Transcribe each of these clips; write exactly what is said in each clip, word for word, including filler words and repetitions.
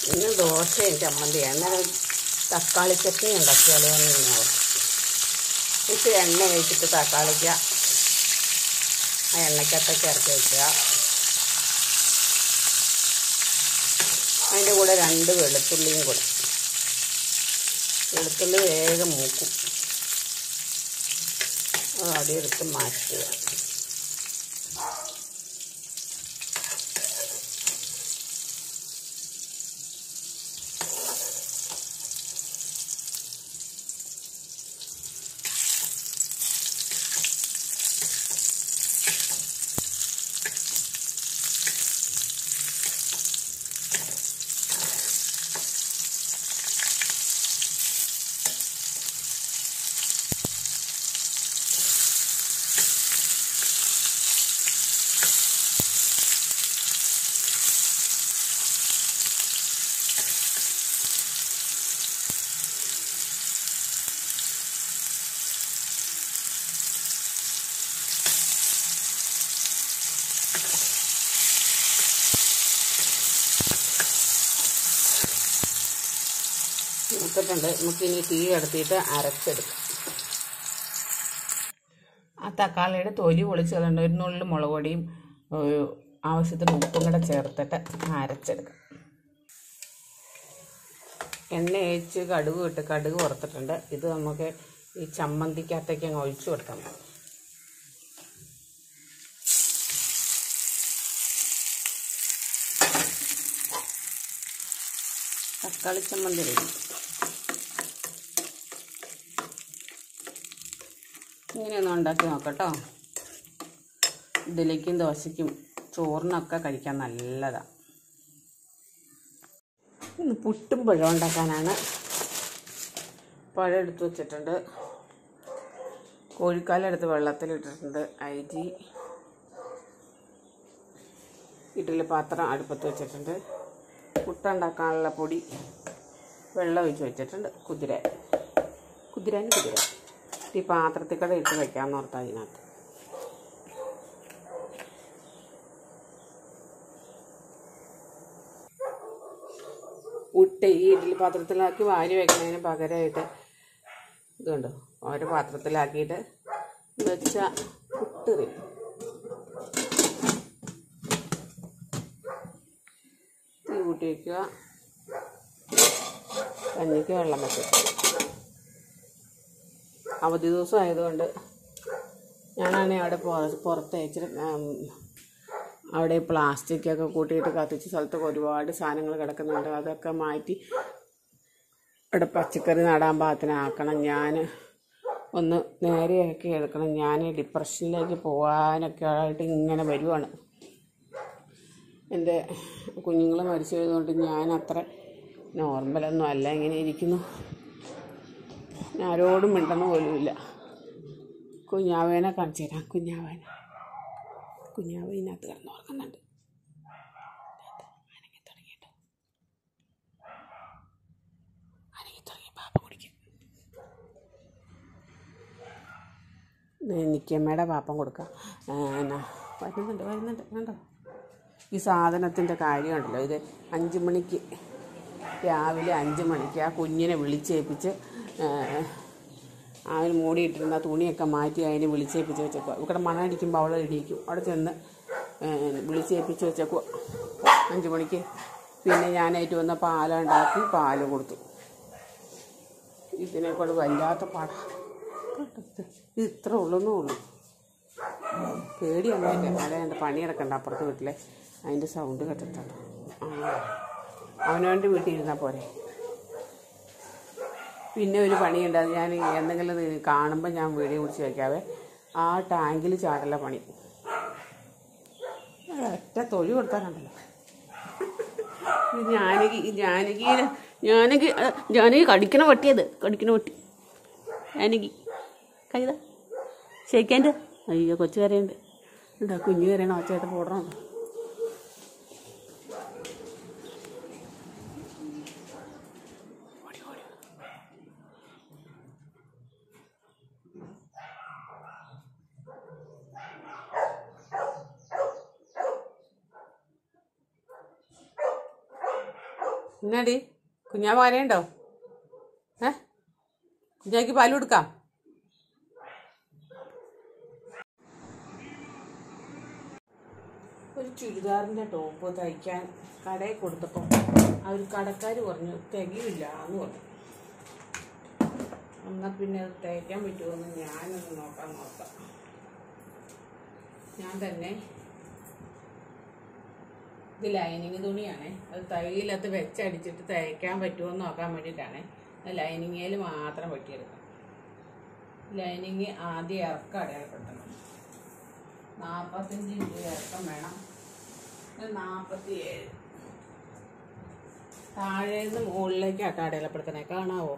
ഇന്ന് ദോശയും ചമ്മന്തിയാണ്. എന്നാൽ തക്കാളി ചട്നി ഉണ്ടാക്കിയാലോ എന്ന് ഞാൻ ഇച്ചിരി എണ്ണ ഒഴിച്ചിട്ട് തക്കാളിക്ക ആ എണ്ണയ്ക്കകത്തൊക്കെ ഇറക്കി വയ്ക്കുക. അതിൻ്റെ കൂടെ രണ്ട് വെളുത്തുള്ളിയും കൂടെ. വെളുത്തുള്ളി വേഗം മൂക്കും. അത് എടുത്ത് മാറ്റുക. മൂത്തിട്ടുണ്ട്. നമുക്കിനി തീ എടുത്തിട്ട് അരച്ചെടുക്കാം. ആ തക്കാളിയുടെ തൊലി പൊളിച്ച് കളയണ്ട. ഒരു നുള്ളി മുളക് പൊടിയും ആവശ്യത്തിന് ഉപ്പും കൂടെ ചേർത്തിട്ട് അരച്ചെടുക്കാം. എണ്ണ ഒഴിച്ച് കടുക് ഇട്ട് കടുക് വറുത്തിട്ടുണ്ട്. ഇത് നമുക്ക് ഈ ചമ്മന്തിക്കകത്തേക്ക് അങ്ങ് ഒഴിച്ചു കൊടുക്കാം. തക്കാളി ചമ്മന്തി റെഡി. ഇങ്ങനെയൊന്നും ഉണ്ടാക്കി നോക്കട്ടോ. ഇഡ്ഡലിക്കും ദോശയ്ക്കും ചോറിനൊക്കെ കഴിക്കാൻ നല്ലതാണ്. ഇന്ന് പുട്ടും പഴം ഉണ്ടാക്കാനാണ്. പഴം എടുത്ത് വെച്ചിട്ടുണ്ട്. കോഴിക്കാലെടുത്ത് വെള്ളത്തിലിട്ടിട്ടുണ്ട്. അരി ഇഡ്ഡലി പാത്രം അടുപ്പത്ത് വെച്ചിട്ടുണ്ട്. പുട്ടുണ്ടാക്കാനുള്ള പൊടി വെള്ളം ഒഴിച്ച് വെച്ചിട്ടുണ്ട്. കുതിര കുതിരാന് കുതിര ഈ പാത്രത്തിൽ കൂടെ ഇട്ട് വയ്ക്കാമെന്ന് ഓർത്താൽ അതിനകത്ത്. പുട്ട് ഈ ഇഡ്ഡലി പാത്രത്തിലാക്കി വാരി വയ്ക്കുന്നതിന് പകരമായിട്ട് ഇതുണ്ടോ ഓരോ പാത്രത്തിലാക്കിയിട്ട് വെച്ച പുട്ട് റെഡി. തീ കൂട്ടി വയ്ക്കുക. കഞ്ഞിക്ക് വെള്ളം വെക്കുക. അവധി ദിവസം ആയതുകൊണ്ട് ഞാനാണെങ്കിൽ അവിടെ പുറത്ത് അയച്ചിട്ട് അവിടെ പ്ലാസ്റ്റിക്കൊക്കെ കൂട്ടിയിട്ട് കത്തിച്ച സ്ഥലത്തൊക്കെ ഒരുപാട് സാധനങ്ങൾ കിടക്കുന്നുണ്ട്. അതൊക്കെ മാറ്റി അവിടെ പച്ചക്കറി നടാൻ പാകത്തിനാക്കണം. ഞാൻ ഒന്ന് നേരെയാക്കി എടുക്കണം. ഞാൻ ഡിപ്രഷനിലേക്ക് പോകാനൊക്കെ ആയിട്ട് ഇങ്ങനെ വരുവാണ്. എൻ്റെ കുഞ്ഞുങ്ങൾ മരിച്ചു പോയതുകൊണ്ട് ഞാൻ അത്ര നോർമലൊന്നും അല്ല. ഇങ്ങനെ ഇരിക്കുന്നു. ആരോടും മിണ്ടുന്ന പോലുമില്ല. കുഞ്ഞാവേനെ കാണിച്ചു തരാം. കുഞ്ഞാവേനെ കുഞ്ഞാവ് ഇതിനകത്ത് കിടന്ന് ഉറങ്ങുന്നുണ്ട്. അനങ്ങി തുടങ്ങിയിട്ട് അനങ്ങി തുടങ്ങി പാപ്പ കുടിക്കും. നിക്കമ്മയുടെ പാപ്പം കൊടുക്കാം. എന്നാ വരുന്നുണ്ട് വരുന്നുണ്ട് കണ്ടോ. ഈ സാധനത്തിൻ്റെ കാര്യമുണ്ടല്ലോ. ഇത് അഞ്ച് മണിക്ക് രാവിലെ അഞ്ച് മണിക്ക് ആ കുഞ്ഞിനെ വിളിച്ചേൽപ്പിച്ച് അതിന് മൂടിയിട്ടിരുന്ന തുണിയൊക്കെ മാറ്റി അതിന് വിളിച്ചേൽപ്പിച്ച് വെച്ചേക്കുക. ഇവിടെ മണടിക്കുമ്പോൾ അവൾ എണീക്കും. അവിടെ ചെന്ന് വിളിച്ചേൽപ്പിച്ച് വെച്ചേക്കുക അഞ്ച് മണിക്ക്. പിന്നെ ഞാനായിട്ട് വന്ന പാലുണ്ടാക്കി പാല് കൊടുത്തു. ഇതിനെക്കൊണ്ട് വല്ലാത്ത പാട. ഇത് ഇത്ര ഉള്ളൂന്നേ ഉള്ളൂ. പേടിയൊന്നുമില്ല. അല്ല എൻ്റെ പണിയെടുക്കണ്ട അപ്പുറത്ത് വീട്ടിലെ അതിൻ്റെ സൗണ്ട് കേട്ടിട്ടുണ്ട്. അവനവൻ്റെ വീട്ടിൽ ഇരുന്നാൽ പോരെ. പിന്നെ ഒരു പണിയുണ്ട്. അത് ഞാൻ എന്തെങ്കിലും കാണുമ്പോൾ ഞാൻ വീഡിയോ പിടിച്ച് വയ്ക്കാവേ. ആ ടാങ്കിൽ ചാടല പണി. ഒറ്റ തൊഴി കൊടുത്താലുണ്ടല്ലോ. ജാനകി ജാനകി ജാനകി ജാനകി കടിക്കണ പട്ടിയത് കടിക്കണ പട്ടി ജാനകി കൈതാ ഷേക്കാൻ്റെ. അയ്യോ കൊച്ചു കരയുണ്ട്. എന്താ കുഞ്ഞു കരയണോ? ഒച്ചയായിട്ട് പോടണോ? എന്നാടി കുഞ്ഞാ പാലുണ്ടോ? ഏ കുഞ്ഞാക്ക് പാല് കൊടുക്കാം. ഒരു ചുരിദാറിൻ്റെ ടോപ്പ് തയ്ക്കാൻ കടയിൽ കൊടുത്തപ്പോൾ ആ ഒരു കടക്കാർ പറഞ്ഞു തികയില്ല എന്ന് പറഞ്ഞു. എന്നാൽ പിന്നെ അത് തയ്ക്കാൻ പറ്റുമോയെന്ന് ഞാനൊന്ന് നോക്കാൻ നോക്കാം. ഞാൻ തന്നെ ഇത് ലൈനിങ് തുണിയാണ്. അത് തയ്യിലത്ത് വെച്ചടിച്ചിട്ട് തയ്ക്കാൻ പറ്റുമോയെന്ന് നോക്കാൻ വേണ്ടിയിട്ടാണ്. ലൈനിങ്ങിൽ മാത്രം വെട്ടിയെടുക്കാം. ലൈനിങ് ആദ്യം ഇറക്കം അടയാളപ്പെടുത്തണം. നാൽപ്പത്തഞ്ച് ഇഞ്ച് ഇറക്കം വേണം. നാൽപ്പത്തി ഏഴ് താഴേന്ന് മുകളിലേക്കാട്ടോ അടയാളപ്പെടുത്തണേ. കാണാവോ?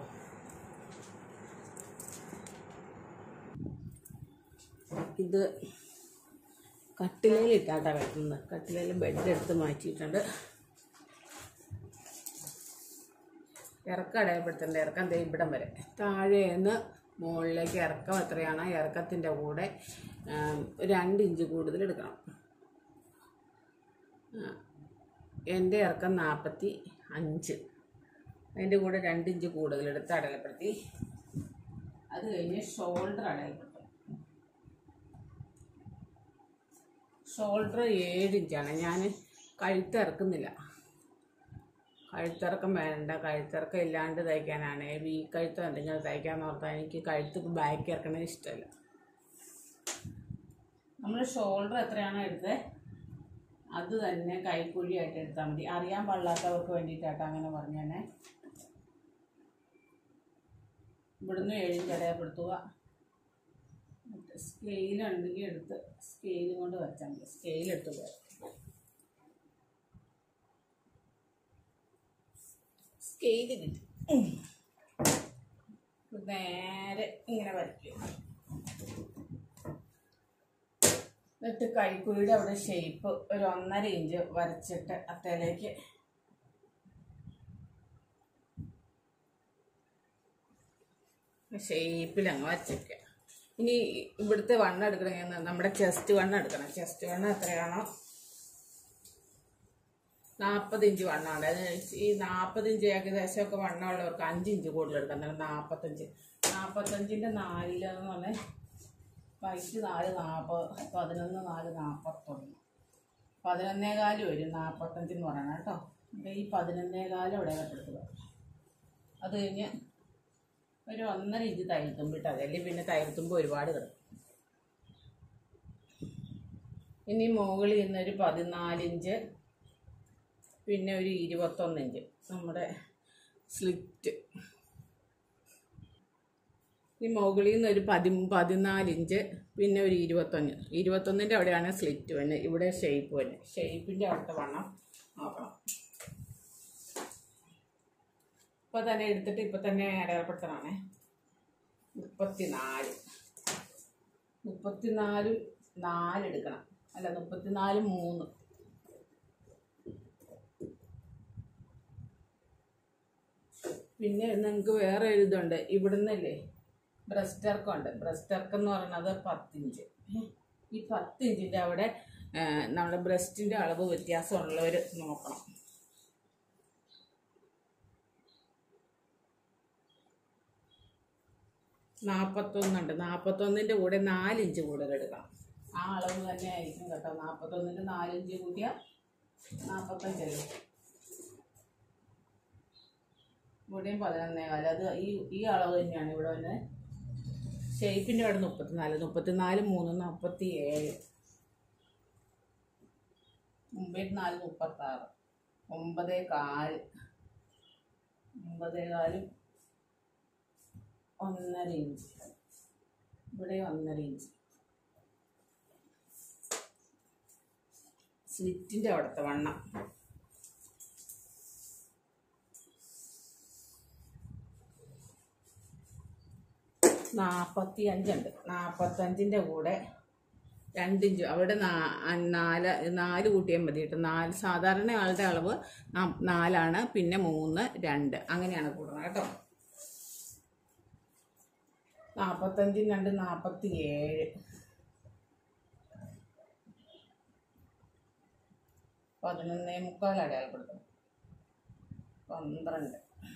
ഇത് കട്ടിലയിലിട്ടാട്ടാ വെട്ടുന്നത്. കട്ടിലയിൽ ബെഡ് എടുത്ത് മാറ്റിയിട്ടുണ്ട്. ഇറക്കം അടയാളപ്പെടുത്തേണ്ട ഇറക്കം ദേ ഇവിടം വരെ. താഴേന്ന് മുകളിലേക്ക് ഇറക്കം എത്രയാണ്? ഇറക്കത്തിൻ്റെ കൂടെ രണ്ട് ഇഞ്ച് കൂടുതൽ എടുക്കണം. എൻ്റെ ഇറക്കം നാൽപ്പത്തി അഞ്ച്, അതിൻ്റെ കൂടെ രണ്ട് ഇഞ്ച് കൂടുതലെടുത്ത് അടയാളപ്പെടുത്തി. അത് കഴിഞ്ഞ് ഷോൾഡർ അടയാളപ്പെടുത്തും. ഷോൾഡർ ഏഴ് ഇഞ്ചാണ്. ഞാൻ കഴുത്തിറക്കുന്നില്ല. കഴുത്തിറക്കം വേണ്ട. കഴുത്തിറക്കം ഇല്ലാണ്ട് തയ്ക്കാനാണ്. വി കഴുത്തോ എന്തെങ്കിലും തയ്ക്കാമെന്ന് ഓർത്താൽ എനിക്ക് കഴുത്ത് ബാക്ക് ഇറക്കണത് ഇഷ്ടമല്ല. നമ്മൾ ഷോൾഡർ എത്രയാണോ എടുത്തത് അത് തന്നെ കൈക്കൂലിയായിട്ട് എടുത്താൽ മതി. അറിയാൻ പാടില്ലാത്തവർക്ക് വേണ്ടിയിട്ടാട്ടോ അങ്ങനെ പറഞ്ഞേനെ. ഇവിടുന്ന് ഏഴിഞ്ച് അടയാളപ്പെടുത്തുക. സ്കെയിലുണ്ടെങ്കിൽ എടുത്ത് സ്കെയിലും കൊണ്ട് വെച്ചാൽ മതി. സ്കെയിലെടുത്ത് പോയി സ്കെയില് കിട്ടി. നേരെ ഇങ്ങനെ വരയ്ക്കും. എന്നിട്ട് കൈക്കുഴിയുടെ അവിടെ ഷേപ്പ് ഒരു ഒന്നര ഇഞ്ച് വരച്ചിട്ട് അത്തേലേക്ക് ഷേപ്പിൽ അങ്ങ് വരച്ചേക്കുക. ഇനി ഇവിടുത്തെ വണ്ണം എടുക്കണമെങ്കിൽ നമ്മുടെ ചെസ്റ്റ് വണ്ണം എടുക്കണം. ചെസ്റ്റ് വണ്ണം എത്രയാണോ നാൽപ്പത് ഇഞ്ച് വണ്ണമാണ്. അത് ഈ നാൽപ്പത് ഇഞ്ച് ഏകദേശമൊക്കെ വണ്ണമുള്ളവർക്ക് അഞ്ച് ഇഞ്ച് കൂടുതൽ എടുക്കാം. എന്നാലും നാൽപ്പത്തഞ്ച് നാൽപ്പത്തഞ്ചിൻ്റെ നാലിലെന്ന് പറഞ്ഞാൽ വൈറ്റ് നാല് നാൽപ്പത് പതിനൊന്ന് നാല് നാൽപ്പത്തൊന്ന് പതിനൊന്നേകാല് വരും നാൽപ്പത്തഞ്ചെന്ന് പറയണം കേട്ടോ. ഈ പതിനൊന്നേകാലം ഇടയപ്പെടുത്തുക. അത് കഴിഞ്ഞ് ഒരു ഒന്നര ഇഞ്ച് തയ്യൽത്തുമ്പിട്ട് അതല്ലെങ്കിൽ പിന്നെ തയ്യൽത്തുമ്പ് ഒരുപാട് കിടക്കും. ഇനി മുകളിൽ നിന്നൊരു പതിനാലിഞ്ച് പിന്നെ ഒരു ഇരുപത്തൊന്നിഞ്ച് നമ്മുടെ സ്ലിറ്റ്. ഈ മുകളിൽ നിന്ന് ഒരു പതി പതിനാലിഞ്ച് പിന്നെ ഒരു ഇരുപത്തൊന്ന് ഇരുപത്തൊന്നിൻ്റെ അവിടെയാണ് സ്ലിറ്റ് തന്നെ. ഇവിടെ ഷേപ്പ് തന്നെ. ഷേപ്പിൻ്റെ അവിടുത്തെ വണ്ണം നോക്കണം. ഇപ്പോൾ തന്നെ എടുത്തിട്ട് ഇപ്പം തന്നെ അടയാളപ്പെടുത്തണേ. മുപ്പത്തി നാല് മുപ്പത്തിനാലും നാലെടുക്കണം. അല്ല മുപ്പത്തിനാല് മൂന്ന് പിന്നെ നിങ്ങൾക്ക് വേറെ ഒരു ഇതുണ്ട്. ഇവിടുന്നല്ലേ ബ്രസ്റ്റ് ഇറക്കമുണ്ട്. ബ്രസ്റ്റ് ഇറക്കം എന്ന് പറയുന്നത് പത്തിഞ്ച്. ഈ പത്തിഞ്ചിൻ്റെ അവിടെ നമ്മുടെ ബ്രസ്റ്റിൻ്റെ അളവ് വ്യത്യാസമുള്ളവർ നോക്കണം. നാൽപ്പത്തൊന്നുണ്ട്. നാൽപ്പത്തൊന്നിൻ്റെ കൂടെ നാലിഞ്ച് കൂടുതൽ എടുക്കണം. ആ അളവ് തന്നെ ആയിരിക്കും കേട്ടോ. നാൽപ്പത്തൊന്നിൻ്റെ നാലിഞ്ച് കൂട്ടിയാൽ നാൽപ്പത്തഞ്ചല്ലേ. ഇവിടെയും പതിനൊന്നേകാല്. അത് ഈ ഈ അളവ് തന്നെയാണ് ഇവിടെ വന്നെ. ഷേപ്പിൻ്റെ അവിടെ മുപ്പത്തിനാല് മുപ്പത്തിനാല് മൂന്ന് നാൽപ്പത്തി ഏഴ് മുമ്പേറ്റ് നാല് മുപ്പത്താറ് ഒമ്പതേ കാല് ഒമ്പതേ കാലും ഒന്നര ഇഞ്ച്. ഇവിടെ ഒന്നര ഇഞ്ച്. സ്ലിറ്റിൻ്റെ അവിടുത്തെ വണ്ണം നാൽപ്പത്തി അഞ്ചുണ്ട്. നാൽപ്പത്തഞ്ചിൻ്റെ കൂടെ രണ്ടിഞ്ച് അവിടെ നാല് നാല് കൂട്ടിയാൽ മതി കേട്ടോ. നാല് സാധാരണ ആളുടെ അളവ് നാലാണ്. പിന്നെ മൂന്ന് രണ്ട് അങ്ങനെയാണ് കൂടണം കേട്ടോ. നാൽപ്പത്തഞ്ചിന് രണ്ട് നാൽപ്പത്തി ഏഴ് പതിനൊന്നേ മുക്കാൽ അടയാളപ്പെടുത്തണം. പന്ത്രണ്ട്.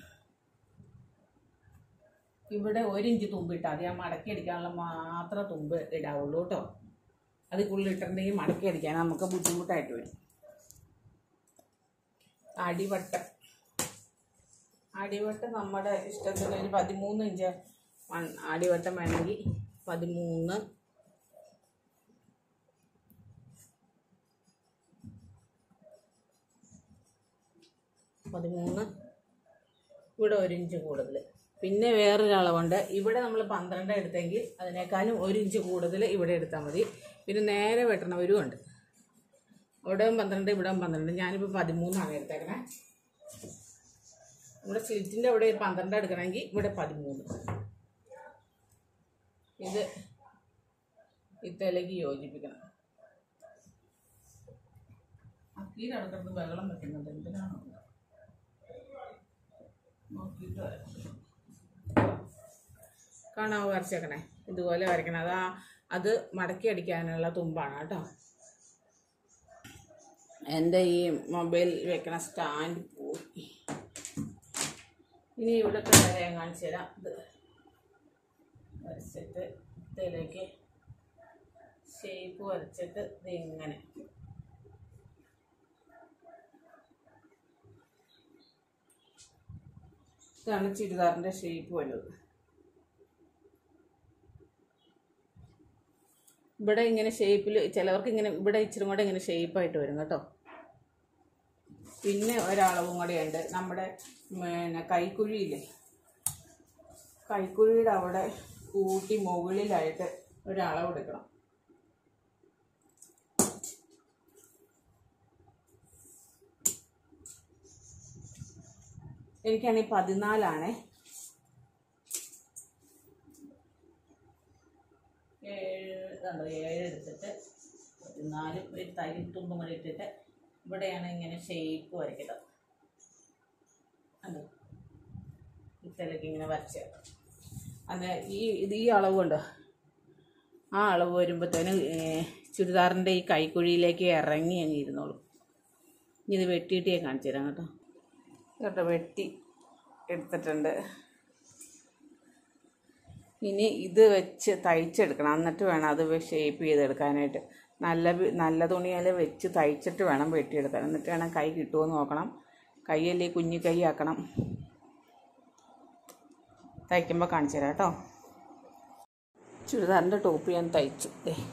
ഇവിടെ ഒരു ഇഞ്ച് തുമ്പ് ഇട്ടാൽ മതി. ആ മടക്കി അടിക്കാനുള്ള മാത്രം തുമ്പ് ഇടാവുള്ളൂ കേട്ടോ. അത് കൂടുതൽ ഇട്ടിട്ടുണ്ടെങ്കിൽ മടക്കി അടിക്കാൻ നമുക്ക് ബുദ്ധിമുട്ടായിട്ട് വരും. അടിവട്ടം അടിവട്ടം നമ്മുടെ ഇഷ്ടത്തിന് ഒരു പതിമൂന്ന് ഇഞ്ച് അടിവട്ടം വേണമെങ്കിൽ പതിമൂന്ന്, പതിമൂന്ന് ഇവിടെ ഒരു ഇഞ്ച് കൂടുതൽ. പിന്നെ വേറൊരളവുണ്ട്. ഇവിടെ നമ്മൾ പന്ത്രണ്ട് എടുത്തെങ്കിൽ അതിനേക്കാളും ഒരു ഇഞ്ച് കൂടുതൽ ഇവിടെ എടുത്താൽ മതി. പിന്നെ നേരെ വെട്ടണവരും ഉണ്ട്. അവിടെ പന്ത്രണ്ട്, ഇവിടെ പന്ത്രണ്ട്. ഞാനിപ്പോൾ പതിമൂന്നാണ് എടുത്തേക്കണേ. നമ്മുടെ സ്ലിറ്റിൻ്റെ അവിടെ പന്ത്രണ്ട് എടുക്കണമെങ്കിൽ ഇവിടെ പതിമൂന്ന്. ഇത് ഇത്തലേക്ക് യോജിപ്പിക്കണം. അക്കീൽ അടുക്കടുത്ത് ബഹളം വെക്കുന്നുണ്ട്. എന്തിനാണോ നോക്കിയിട്ട് വരാം. കാണാവോ വരച്ചേക്കണേ? ഇതുപോലെ വരയ്ക്കണം. അതാ അത് മടക്കി അടിക്കാനുള്ള തുമ്പാണ് കേട്ടോ. എൻ്റെ ഈ മൊബൈൽ വെക്കണ സ്റ്റാൻഡ് പോയി. ഇനി ഇവിടുത്തെ വരെ ഞാൻ കാണിച്ചു തരാം. ഇത് വരച്ചിട്ട് ഇതിലേക്ക് ഷേപ്പ് വരച്ചിട്ട് ഇത് ഇങ്ങനെ ഇതാണ് ചുരിദാറിൻ്റെ ഷേപ്പ് വരുന്നത്. ഇവിടെ ഇങ്ങനെ ഷേപ്പിൽ ചിലവർക്ക് ഇങ്ങനെ ഇവിടെ ഇച്ചിരി കൂടെ ഇങ്ങനെ ഷേപ്പായിട്ട് വരും കേട്ടോ. പിന്നെ ഒരളവും കൂടെ ഉണ്ട്. നമ്മുടെ പിന്നെ കൈക്കുഴിയില്ലേ, കൈക്കുഴിയുടെ അവിടെ കൂട്ടി മുകളിലായിട്ട് ഒരളവ് എടുക്കണം. എനിക്കാണെങ്കിൽ പതിനാലാണേ. ഏഴ് കണ്ടോ, ഏഴ് എടുത്തിട്ട് പതിനാല് ഒരു തരി തുമ്പും കൂടെ ഇട്ടിട്ട് ഇവിടെയാണ് ഇങ്ങനെ ഷേപ്പ് വരയ്ക്കുന്നത്. അത് ഇത്തലേക്ക് ഇങ്ങനെ വരച്ച് അത് ഈ ഇത് ഈ അളവുണ്ടോ, ആ അളവ് വരുമ്പോഴത്തേനും ചുരിദാറിൻ്റെ ഈ കൈക്കുഴിയിലേക്ക് ഇറങ്ങി അങ്ങ് ഇരുന്നോളൂ. ഇനി ഇത് വെട്ടിയിട്ട് ഞാൻ കാണിച്ചു തരാം കേട്ടോ. കേട്ടോ വെട്ടി എടുത്തിട്ടുണ്ട്. ഇനി ഇത് വെച്ച് തയ്ച്ചെടുക്കണം. എന്നിട്ട് വേണം അത് ഷേപ്പ് ചെയ്തെടുക്കാനായിട്ട്. നല്ല നല്ല തുണിയാൽ വെച്ച് തയ്ച്ചിട്ട് വേണം വെട്ടിയെടുക്കാൻ. എന്നിട്ട് വേണം കൈ കിട്ടുമോ നോക്കണം. കൈയല്ലേ കുഞ്ഞു കൈ ആക്കണം. തയ്ക്കുമ്പോൾ കാണിച്ചു തരാം കേട്ടോ. ചുരിദാറിൻ്റെ ടോപ്പ് ഞാൻ തയ്ച്ചു.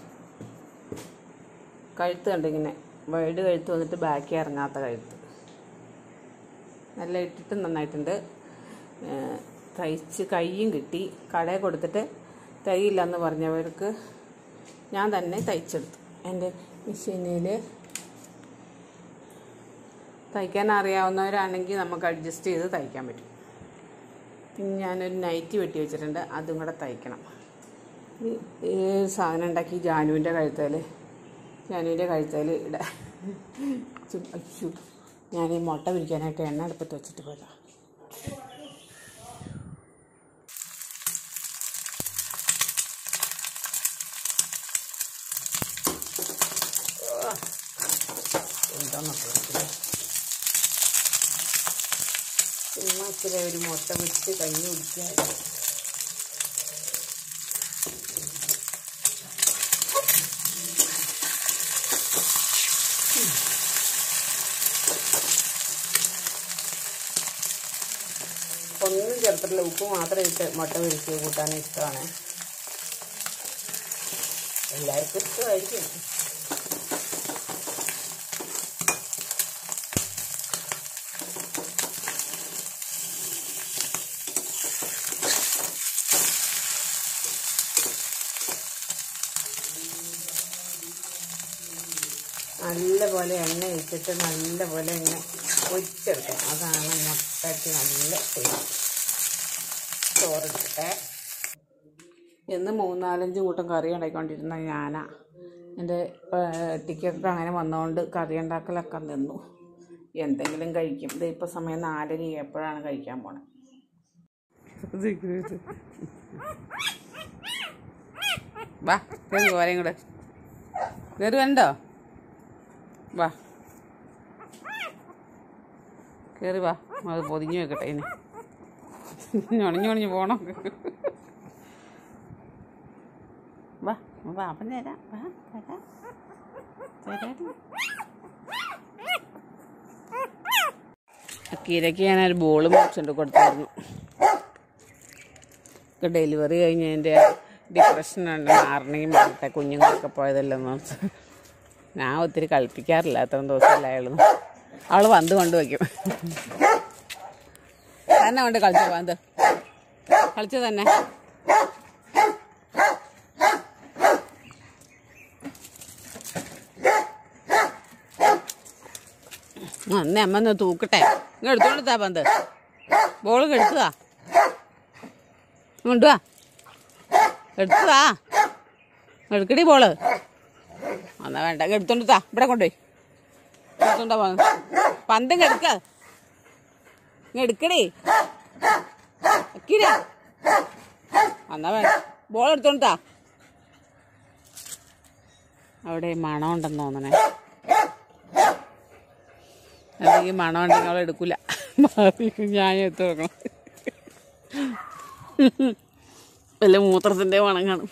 കഴുത്ത് കണ്ടിങ്ങനെ വൈഡ് കഴുത്ത് വന്നിട്ട് ബാക്കി ഇറങ്ങാത്ത കഴുത്ത് നല്ല ഇട്ടിട്ട് നന്നായിട്ടുണ്ട്. തയ്ച്ച് കൈയും കിട്ടി. കടയിൽ കൊടുത്തിട്ട് തയ്യില്ലെന്ന് പറഞ്ഞവർക്ക് ഞാൻ തന്നെ തയ്ച്ചെടുത്തു. എൻ്റെ മെഷീനിൽ തയ്ക്കാൻ അറിയാവുന്നവരാണെങ്കിൽ നമുക്ക് അഡ്ജസ്റ്റ് ചെയ്ത് തയ്ക്കാൻ പറ്റും. പിന്നെ ഞാനൊരു നൈറ്റി വെട്ടി വെച്ചിട്ടുണ്ട്, അതും കൂടെ തയ്ക്കണം. ഈ സാധനം ഉണ്ടാക്കി ജാനുവിൻ്റെ കഴുത്തേൽ ജാനുവിൻ്റെ കഴുത്തേൽ ഇടാം. അയ്യോ, ഞാൻ ഈ മുട്ട പിരിക്കാനായിട്ട് എണ്ണ അടുപ്പത്ത് വെച്ചിട്ട് പോയതാ. എന്താന്നൊക്കെ ചുമ്മാ ഇച്ചിരി ഒരു മുട്ട വിട്ട് കഞ്ഞി കുടിക്കുക. ഒന്നും ചേർത്തിട്ടില്ല, ഉപ്പ് മാത്രം ഇട്ട് മുട്ട പൊരിച്ച് കൂട്ടാൻ ഇഷ്ടമാണ്. എല്ലാവർക്കും ഇഷ്ടമായിരിക്കും. നല്ലപോലെ എണ്ണ ഇട്ടിട്ട് നല്ലപോലെ ഇങ്ങനെ പൊരിച്ചെടുക്കണം. അതാണ് മുട്ടയ്ക്ക് നല്ല ടേസ്റ്റ്. ചോറിട്ടിട്ടെ എന്ന് മൂന്നാലഞ്ച് കൂട്ടം കറി ഉണ്ടാക്കിക്കൊണ്ടിരുന്ന ഞാനാ. എൻ്റെ ടിക്കൊക്കെ അങ്ങനെ വന്നുകൊണ്ട് കറി ഉണ്ടാക്കലൊക്കെ നിന്നു. എന്തെങ്കിലും കഴിക്കും. ഇത് ഇപ്പോൾ സമയം നാലര എപ്പോഴാണ് കഴിക്കാൻ പോണത്. വാ കയറി പോരെയും കൂടെ കയറി വേണ്ടോ? വാ കയറി വാ, അത് പൊതിഞ്ഞു വെക്കട്ടെ ഇനി. ഞൊണിഞ്ഞ് ഞൊണിഞ്ഞ് പോണം. വാ വാ, അപ്പം തരാം. വാ തരാം തരാം. അക്കീരയ്ക്ക് ഞാനൊരു ബോൾ മേടിച്ചുകൊണ്ട് കൊടുത്തായിരുന്നു. ഡെലിവറി കഴിഞ്ഞതിൻ്റെ ഡിപ്രഷനുണ്ട്, മാറണമെങ്കിൽ മാറട്ടെ, കുഞ്ഞുങ്ങളൊക്കെ പോയതല്ലെന്ന് വെച്ച് ഞാൻ ഒത്തിരി കളിപ്പിക്കാറില്ല. അത്രയും ദിവസമല്ല അയാളൊന്നും. അവൾ വന്ന് കൊണ്ട് വയ്ക്കും. തന്നെ കൊണ്ട് കളിച്ചു വന്ന് കളിച്ചു തന്നെ. അന്നേ അമ്മ ഒന്ന് തൂക്കട്ടെ. ഇങ്ങ് എടുത്തോണ്ടാ പന്ത്, ബോള് എടുത്തുവാ, കൊണ്ടുവാ, എടുത്തുവാ, എടുക്കടി ബോള്. എന്നാ വേണ്ട, എടുത്തോണ്ടാ, ഇവിടെ കൊണ്ടുപോയി എടുത്തോണ്ടാ പന്ത്. പന്ത് എടുക്ക, എടുക്കടി അക്കീര. എന്നാ വേണ്ട, ബോൾ എടുത്തോണ്ടാ. അവിടെ മണം ഉണ്ടെന്ന് തോന്നണേ. അല്ലെങ്കിൽ മണം ഉണ്ടെങ്കിൽ അവൾ എടുക്കൂല. ഞാൻ എടുത്ത് വെക്കണം. വല്ല മൂത്രത്തിൻ്റെ മണം കാണും.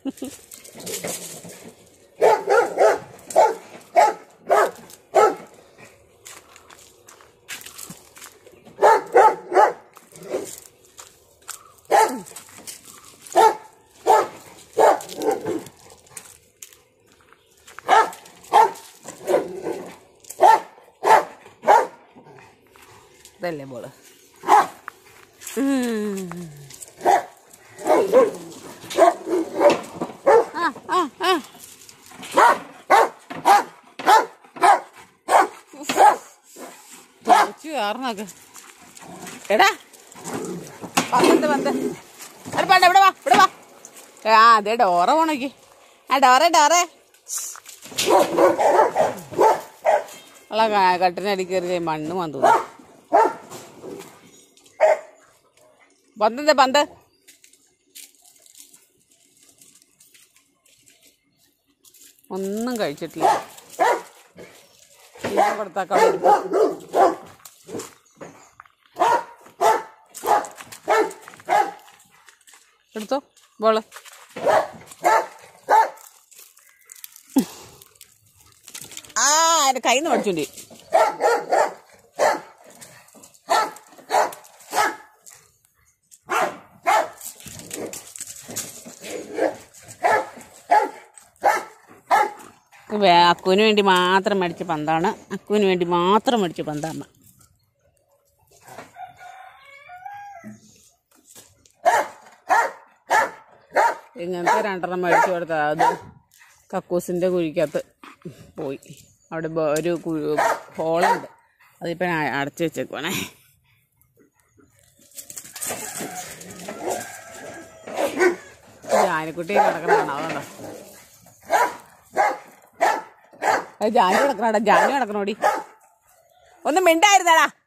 ഇതല്ലേ ബോള്. കാരണമൊക്കെ എടാ പന്ത് പന്ത് അത് വേണ്ട, ഇവിടെ വാ, ഇവിടെ വാ. ആ അതെ, ഡോറ പോണോക്കി. ആ ഡോറേ ഡോറേ ഉള്ള കട്ടിനടി കയറി മണ്ണ് വന്നു. പന്തെന്താ പന്ത്? ഒന്നും കഴിച്ചിട്ടില്ല. കൊടുത്താക്ക എടുത്തോ ബോള്. ആ എൻ്റെ കയ്യിൽ നിന്ന് പഠിച്ചോണ്ടി. അക്കുവിന് വേണ്ടി മാത്രം മേടിച്ച പന്താണ്. അക്കുവിന് വേണ്ടി മാത്രം മേടിച്ച പന്താമ്മ. ഇങ്ങനത്തെ രണ്ടെണ്ണം മേടിച്ചു കൊടുത്താൽ അത് കക്കൂസിൻ്റെ കുഴിക്കകത്ത് പോയി. അവിടെ ഒരു ഹോളുണ്ട്, അതിപ്പം അടച്ചു വെച്ചേക്കുവാണേ. ജാനിക്കുട്ടി കിടക്കണതാണ്, അതുകൊണ്ടോ ജാനി കിടക്കണോടാ, ജാനി കിടക്കണോടി. ഒന്ന് മിണ്ടായിരുന്നടാ.